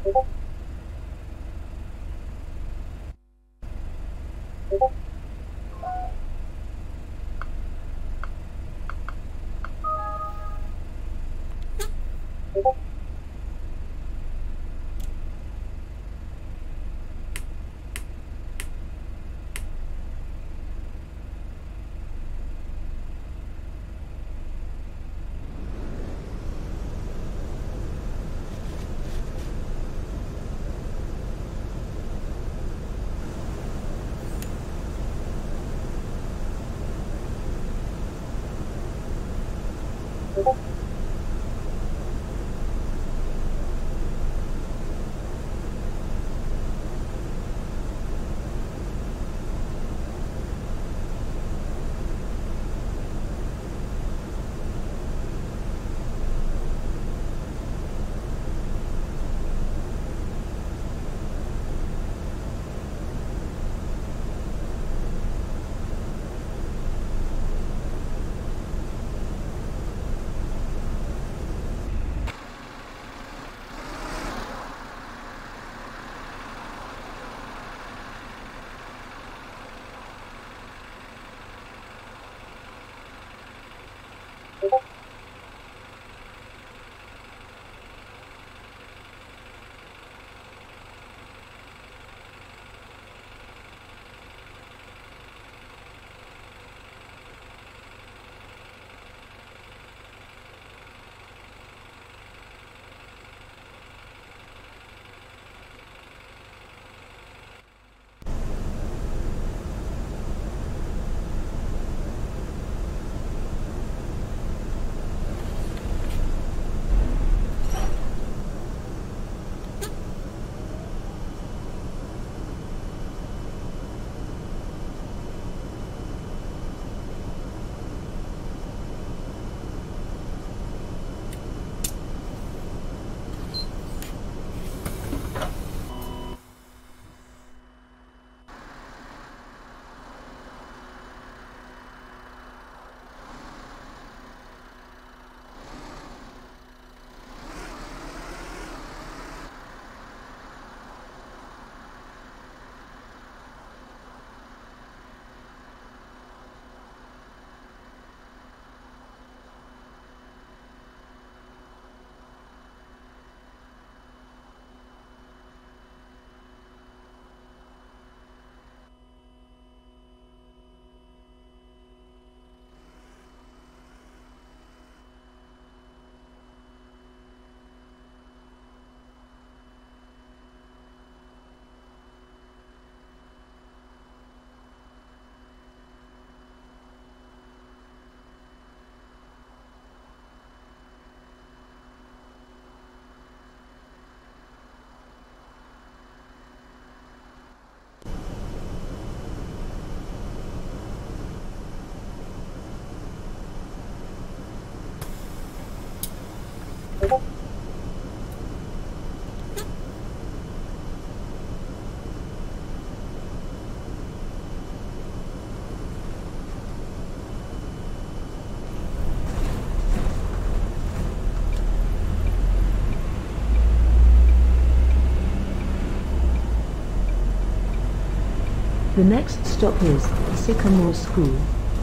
The next stop is Sycamore School.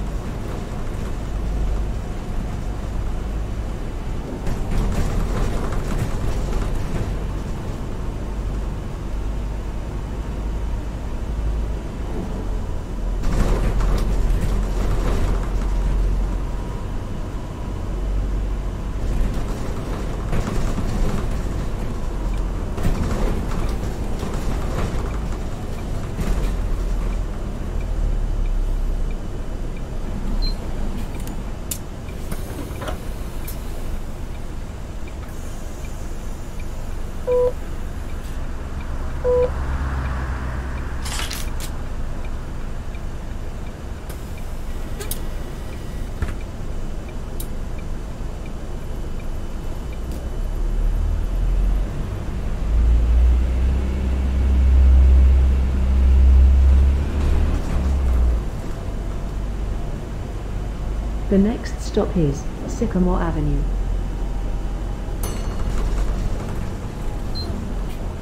The next stop is Sycamore Avenue.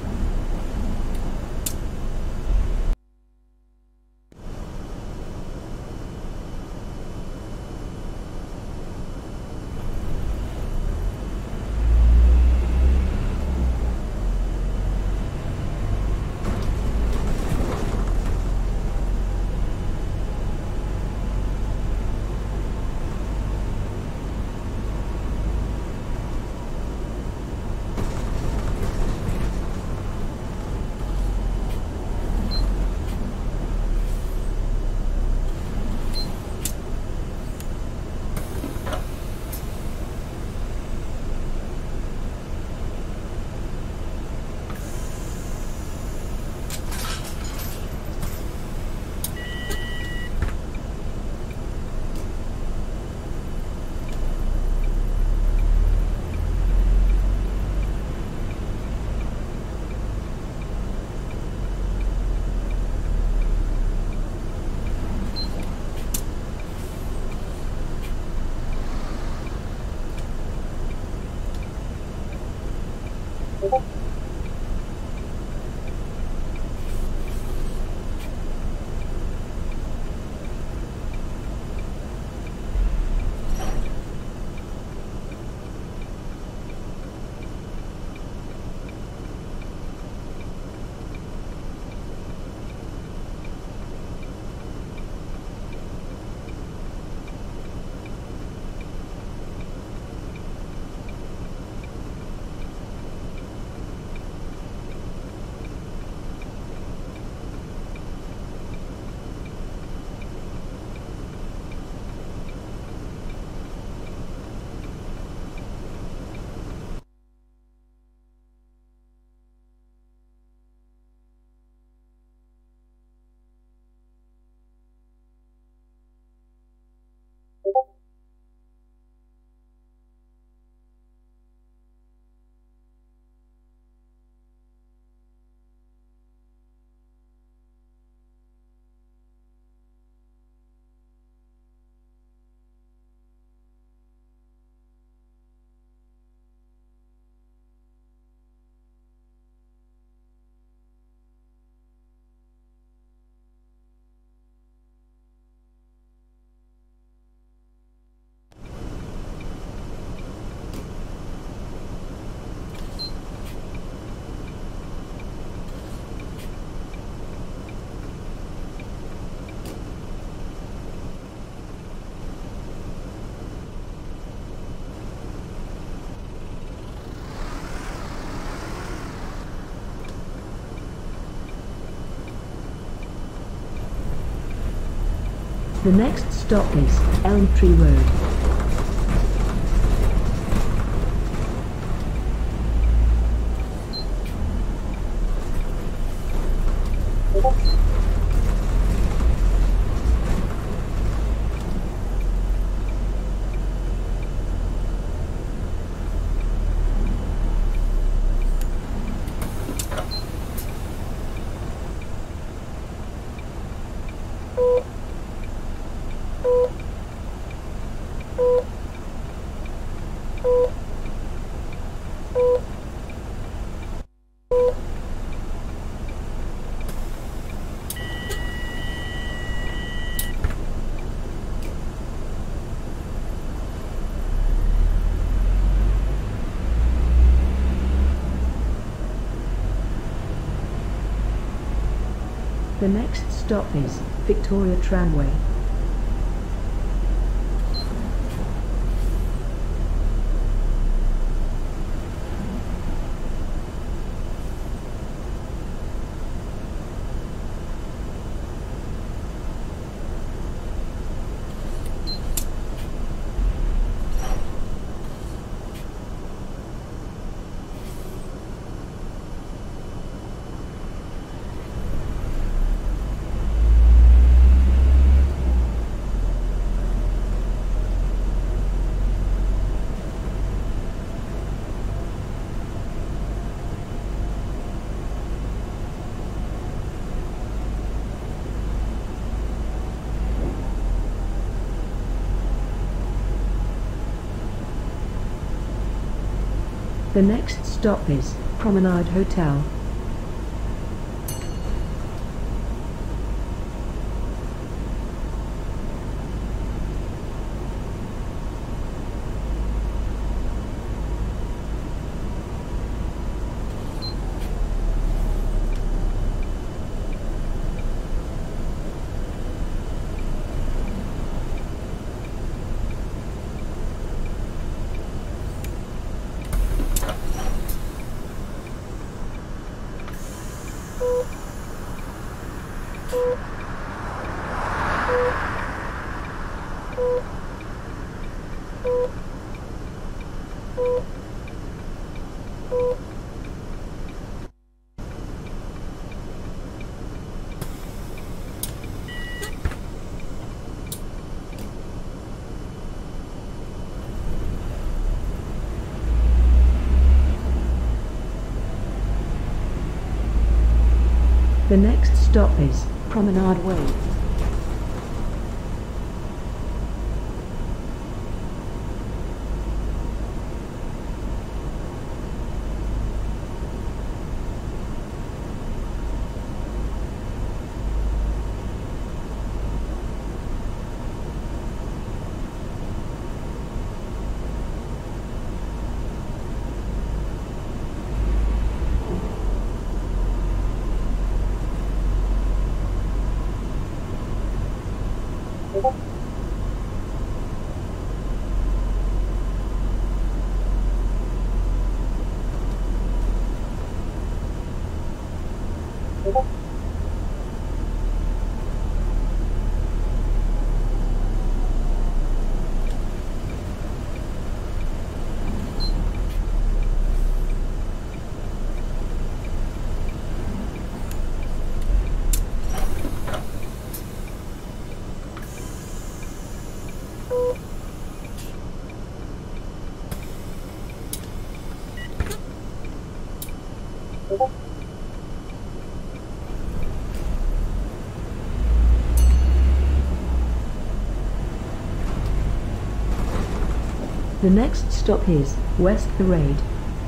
The next stop is Elm Tree Road. The next stop is Victoria Tramway. The next stop is Promenade Hotel. The next stop is Promenade Way. The next stop is West Parade.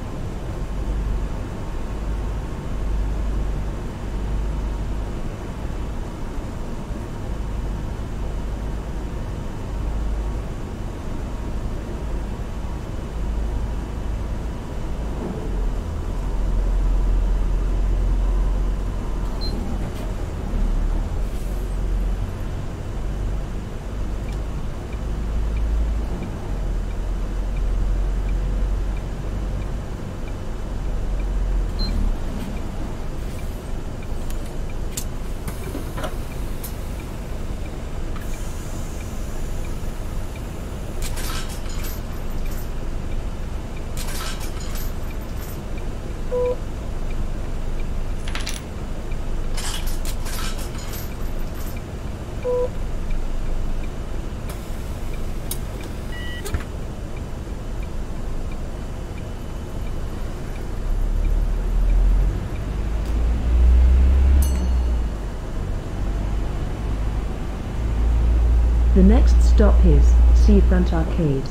The next stop is Seafront Arcades.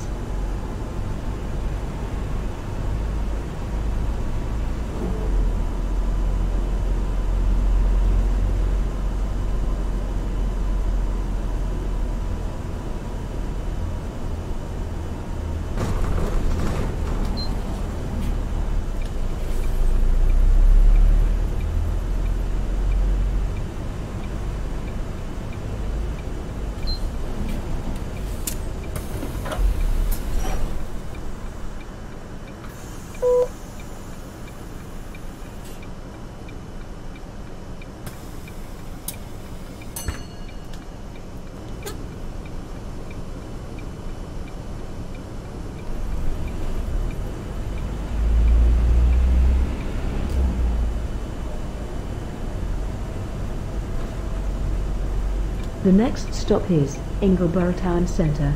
The next stop is Ingleborough Town Centre.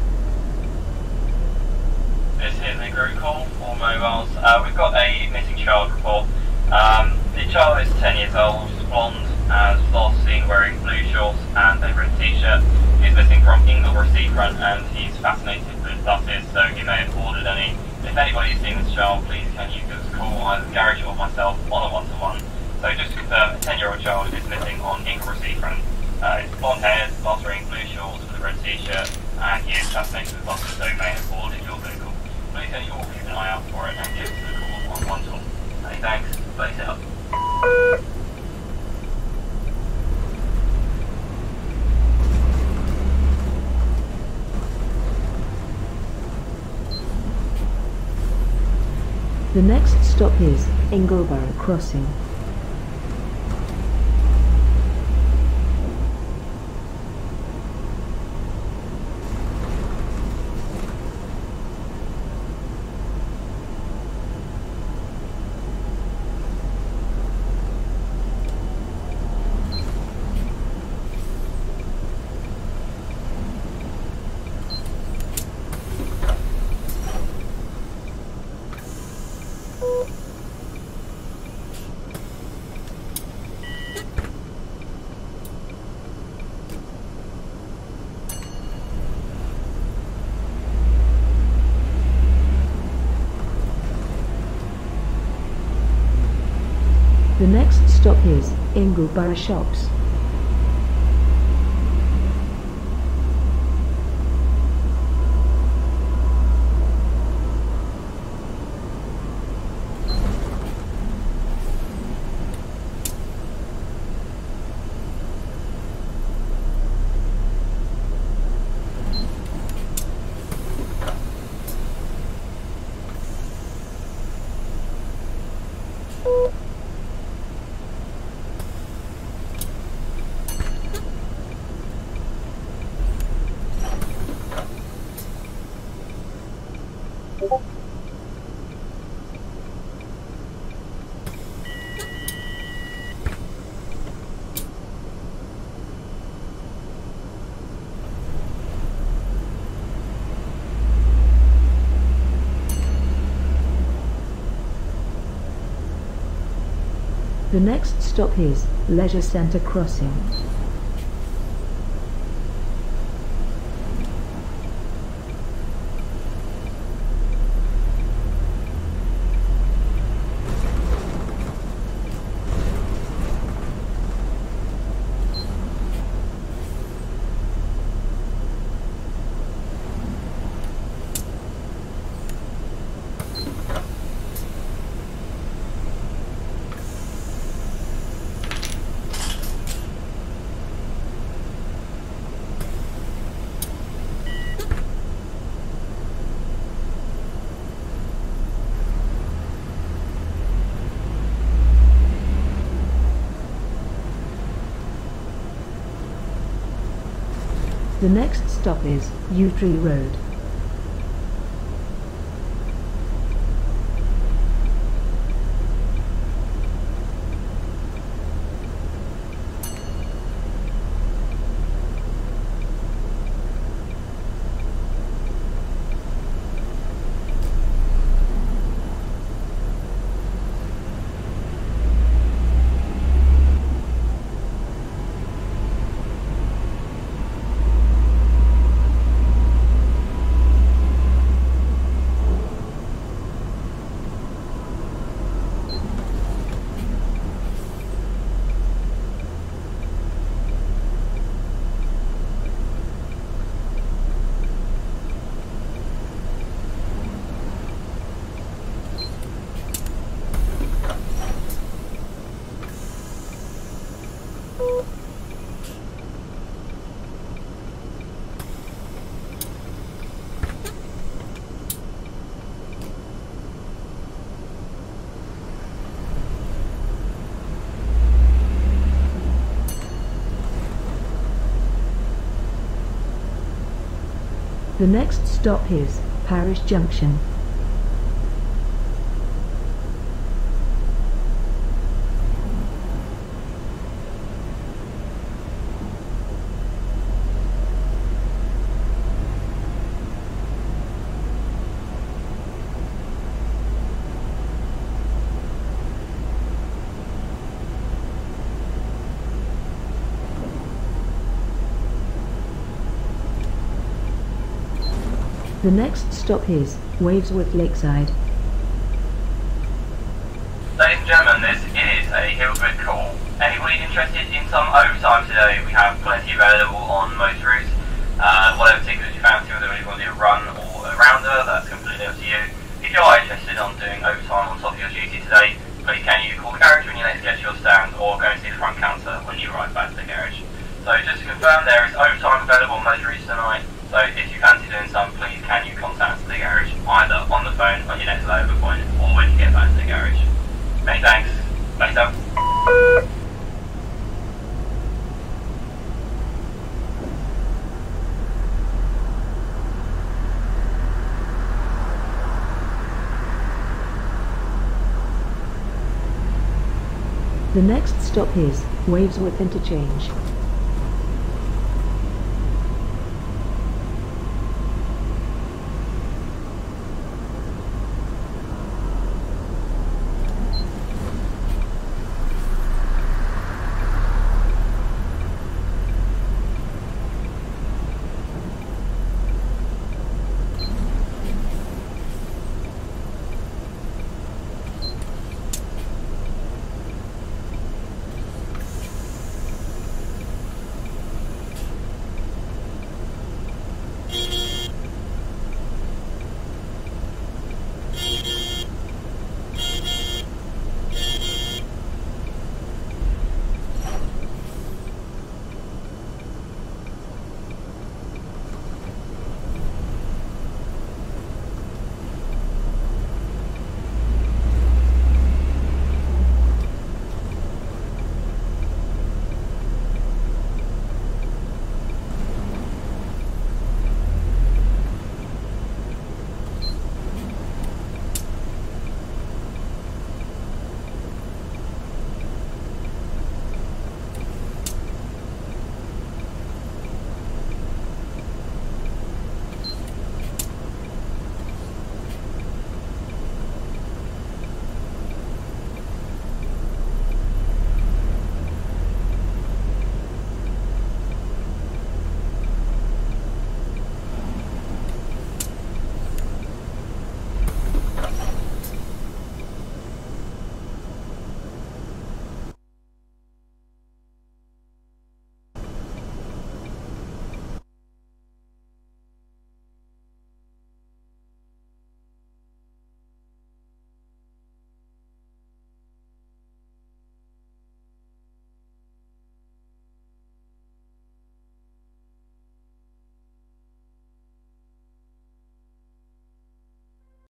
This is a group call for mobiles. We've got a missing child report. The child is 10 years old, blonde, as last seen wearing blue shorts and a red t-shirt. He's missing from Ingleborough Seafront and he's fascinated with buses, so he may have ordered any. If anybody's seen this child, please can you give us a call, either the garage or myself, on a one-to-one. So just to confirm, a 10-year-old child is missing on Ingleborough Seafront. It's blonde haired, last wearing blue shorts with a red t-shirt, and he is fascinated with buses, so he may have boarded your vehicle. Please can you all keep an eye out for it and give us a call on one-to-one. Hey, thanks. Place it up. The next stop is Ingleborough Crossing. The next stop is Ingleborough Shops. The next stop is Leisure Centre Crossing. The next stop is Yew Tree Road. The next stop is Parish Junction. The next stop is Wavesworth Lakeside. Ladies and gentlemen, this is a Hillsborough call. Anybody interested in some overtime today? We have plenty available on most routes. Whatever tickets you fancy, whether you want to do a run or a rounder, that's completely up to you. If you are interested on doing overtime on top of your duty today, please can you call the garage when you next get to your stand, or go and see the front counter when you arrive back to the garage. So just to confirm, there is overtime available on most routes tonight. So if you fancy doing some, please can you contact the garage either on the phone on your next layover point or when you get back to the garage. Many thanks. Later. The next stop is Wavesworth Interchange.